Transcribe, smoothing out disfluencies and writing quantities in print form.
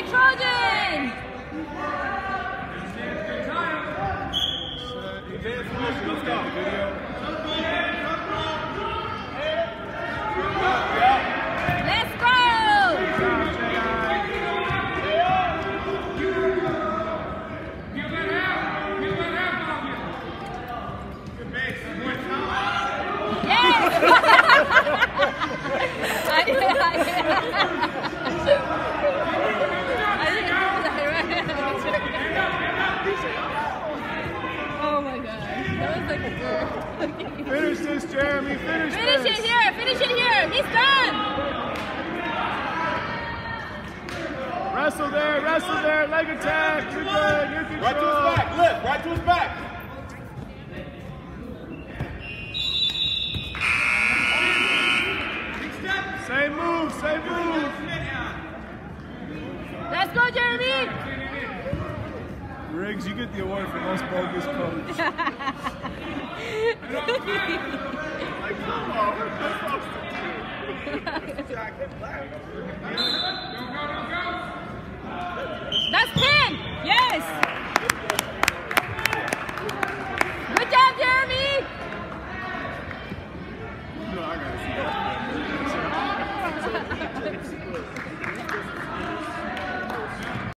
Trojan! Let's go. Let's go! Oh my god, that was like a girl. Finish this, Jeremy. Finish it here. Finish it here. He's done. Wrestle there. Leg attack. You're good. You're control. Right to his back. Lift. Right to his back. Same move. Let's go, Jeremy. Riggs, you get the award for most bogus coach. Like, come on, what am I supposed to do? That's 10. Yes.